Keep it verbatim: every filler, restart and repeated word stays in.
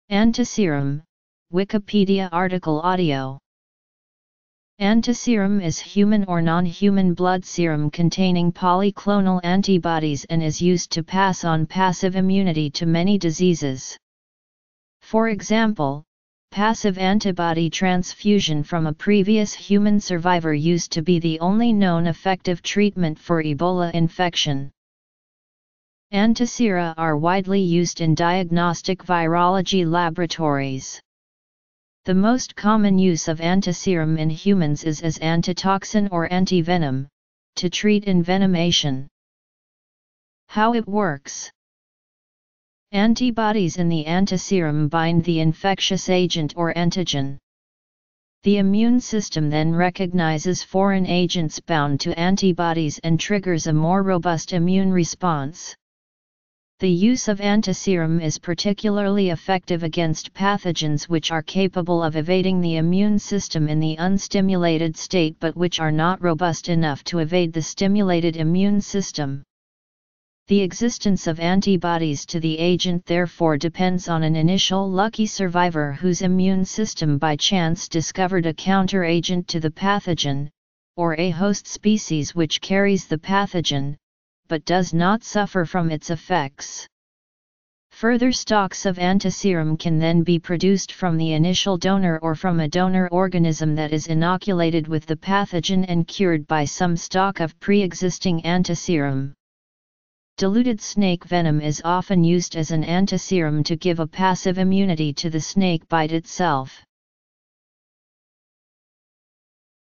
Antiserum, Wikipedia article audio. Antiserum is human or non-human blood serum containing polyclonal antibodies and is used to pass on passive immunity to many diseases. For example, passive antibody transfusion from a previous human survivor used to be the only known effective treatment for Ebola infection. Antisera are widely used in diagnostic virology laboratories. The most common use of antiserum in humans is as antitoxin or antivenom, to treat envenomation. How it works. Antibodies in the antiserum bind the infectious agent or antigen. The immune system then recognizes foreign agents bound to antibodies and triggers a more robust immune response. The use of antiserum is particularly effective against pathogens which are capable of evading the immune system in the unstimulated state but which are not robust enough to evade the stimulated immune system. The existence of antibodies to the agent therefore depends on an initial lucky survivor whose immune system by chance discovered a counteragent to the pathogen, or a host species which carries the pathogen, but does not suffer from its effects. Further stocks of antiserum can then be produced from the initial donor or from a donor organism that is inoculated with the pathogen and cured by some stock of pre-existing antiserum. Diluted snake venom is often used as an antiserum to give a passive immunity to the snake bite itself.